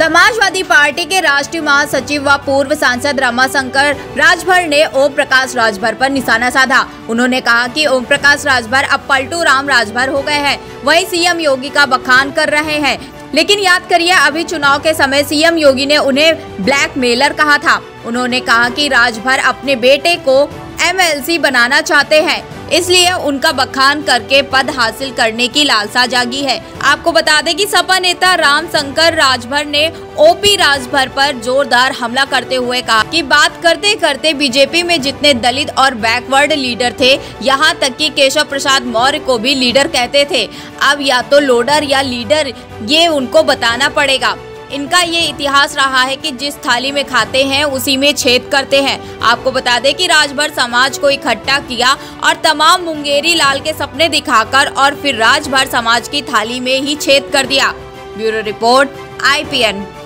Samajwadi party के राष्ट्रीय महासचिव व पूर्व सांसद रमाशंकर राजभर ने ओम प्रकाश राजभर पर निशाना साधा। उन्होंने कहा कि ओम प्रकाश राजभर अब पलटू राम राजभर हो गए हैं, वहीं सीएम योगी का बखान कर रहे हैं। लेकिन याद करिए, अभी चुनाव के समय सीएम योगी ने उन्हें ब्लैकमेलर कहा था। उन्होंने कहा कि राजभर अपने बेटे को एमएलसी बनाना चाहते हैं, इसलिए उनका बखान करके पद हासिल करने की लालसा जागी है। आपको बता दें कि सपा नेता रामशंकर राजभर ने ओपी राजभर पर जोरदार हमला करते हुए कहा कि बात करते करते बीजेपी में जितने दलित और बैकवर्ड लीडर थे, यहां तक कि केशव प्रसाद मौर्य को भी लीडर कहते थे। अब या तो लोडर या लीडर, ये उनको बताना पड़ेगा। इनका ये इतिहास रहा है कि जिस थाली में खाते हैं उसी में छेद करते हैं। आपको बता दें कि राजभर समाज को इकट्ठा किया और तमाम मुंगेरी लाल के सपने दिखाकर और फिर राजभर समाज की थाली में ही छेद कर दिया। Bureau report IPN।